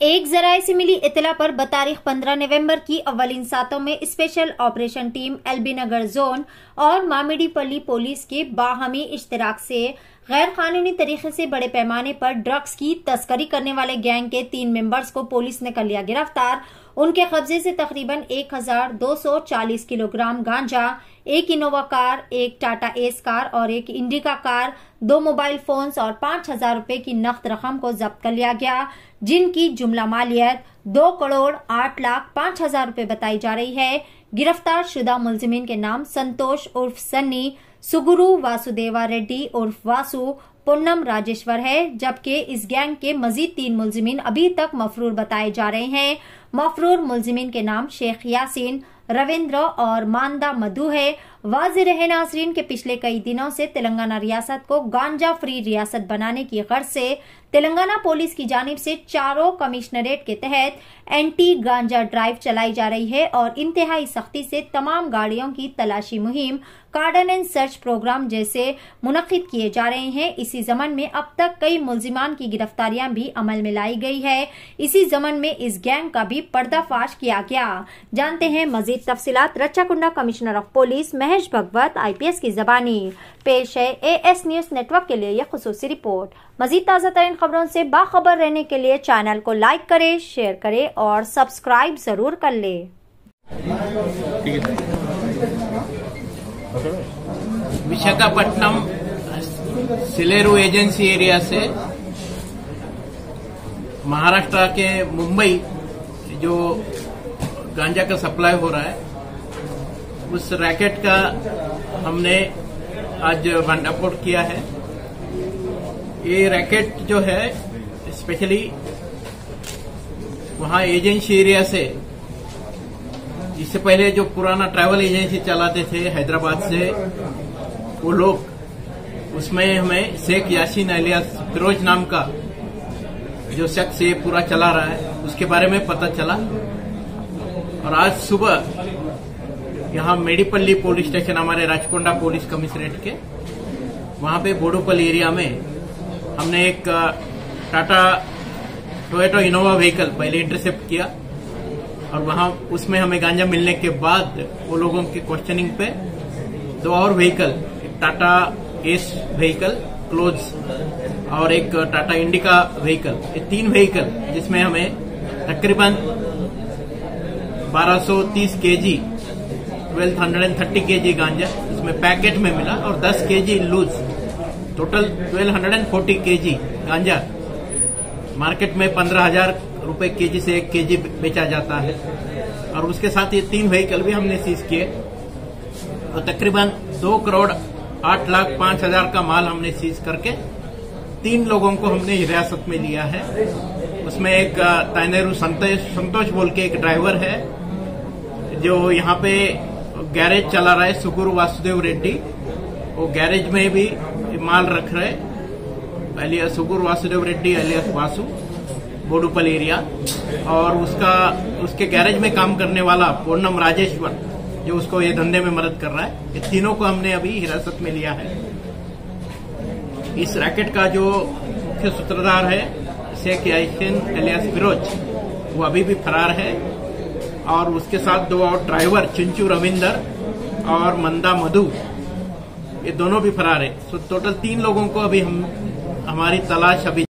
एक जराये से मिली इतला पर बतारीख 15 नवंबर की अव्वलीन सातों में special operation team LB Nagar zone और मामिडीपल्ली पुलिस के बाहमी इश्तराक से गैर कानूनी तरीके से बड़े पैमाने पर ड्रग्स की तस्करी करने वाले गैंग के 3 मेंबर्स को पुलिस ने कर लिया गिरफ्तार। उनके कब्जे से तकरीबन 1240 किलोग्राम गांजा, 1 Innova car, 1 Tata Ace car और 1 इंडिका कार, 2 मोबाइल फोन्स और 5000 रुपए की नकद रकम को जब्त कर लिया गया, जिनकी जुमला मालियत 2,08,05,000 रुपए बताई जा रही है। गिरफ्तार शुदा मुलजिमीन के नाम संतोष उर्फ सन्नी, सुगुरु वासुदेवा रेड्डी उर्फ वासु, पूनम राजेश्वर है, जबकि इस गैंग के मजीद 3 मुलजिमीन अभी तक मफरूर बताए जा रहे हैं। मफरूर मुलजिमीन के नाम शेख यासीन, रविंद्र और मानदा मधु है। वाज़ेह रहे नाज़रीन के पिछले कई दिनों से तेलंगाना रियासत को गांजा फ्री रियासत बनाने की गर्ज से तेलंगाना पुलिस की जानिब से चारों कमिश्नरेट के तहत एंटी गांजा ड्राइव चलाई जा रही है और इंतहाई सख्ती से तमाम गाड़ियों की तलाशी मुहिम, कार्डन एंड सर्च प्रोग्राम जैसे मुनक्किद किए जा रहे हैं। इसी जमन में अब तक कई मुलजिमान की गिरफ्तारियां भी अमल में लाई गई है। इसी जमन में इस गैंग का भी पर्दाफाश किया गया। जानते हैं मजीद तफसीलात Rachakonda commissioner of police Mahesh Bhagwat IPS की जबानी। पेश है AS न्यूज नेटवर्क के लिए यह खुसूसी रिपोर्ट। मजीद ताज़ा तरीन खबरों से बाखबर रहने के लिए चैनल को लाइक करें, शेयर करें और सब्सक्राइब जरूर कर ले। विशाखापट्टनम सिलेरू एजेंसी एरिया से महाराष्ट्र के मुंबई जो गांजा का सप्लाई हो रहा है, उस रैकेट का हमने आज भंडाफोड़ किया है। ये रैकेट जो है स्पेशली वहां एजेंसी एरिया से, इससे पहले जो पुराना ट्रैवल एजेंसी चलाते थे हैदराबाद से वो लोग, उसमें हमें शेख यासीन अलियास फिरोज नाम का जो शख्स ये पूरा चला रहा है उसके बारे में पता चला। और आज सुबह यहाँ मेडीपल्ली पुलिस स्टेशन, हमारे राचकोंडा पुलिस कमिश्नरेट के वहां पे बोडोपल्ली एरिया में हमने एक टाटा टोयोटा इनोवा व्हीकल पहले इंटरसेप्ट किया और वहां उसमें हमें गांजा मिलने के बाद वो लोगों की क्वेश्चनिंग पे 2 और व्हीकल, एक टाटा एस व्हीकल क्लोज और एक टाटा इंडिका व्हीकल, ये 3 व्हीकल जिसमें हमें तकरीबन 1230 kg 1230 kg गांजा इसमें पैकेट में मिला और 10 kg लूज, टोटल 1240 kg गांजा मार्केट में 15,000 रुपए केजी से 1 kg बेचा जाता है। और उसके साथ ये 3 व्हीकल भी हमने सीज किए और तकरीबन 2,08,05,000 का माल हमने सीज करके 3 लोगों को हमने हिरासत में लिया है। उसमें एक ताइनेरू संतोष बोल के एक ड्राइवर है जो यहाँ पे गैरेज चला रहा है, सुगुरु वासुदेव रेड्डी, वो गैरेज में भी माल रख रहे, alias Suguru Vasudev Reddy alias Vasu, Boduppally area. और उसके गैरेज में काम करने वाला पूनम राजेश्वर जो उसको ये धंधे में मदद कर रहा है, ये तीनों को हमने अभी हिरासत में लिया है। इस रैकेट का जो मुख्य सूत्रधार है शेख यासीन अलियास फिरोज, वो अभी भी फरार है और उसके साथ 2 और ड्राइवर चिंचू रविंदर और मंदा मधु, ये दोनों भी फरार है। तो टोटल 3 लोगों को अभी हमारी तलाश अभी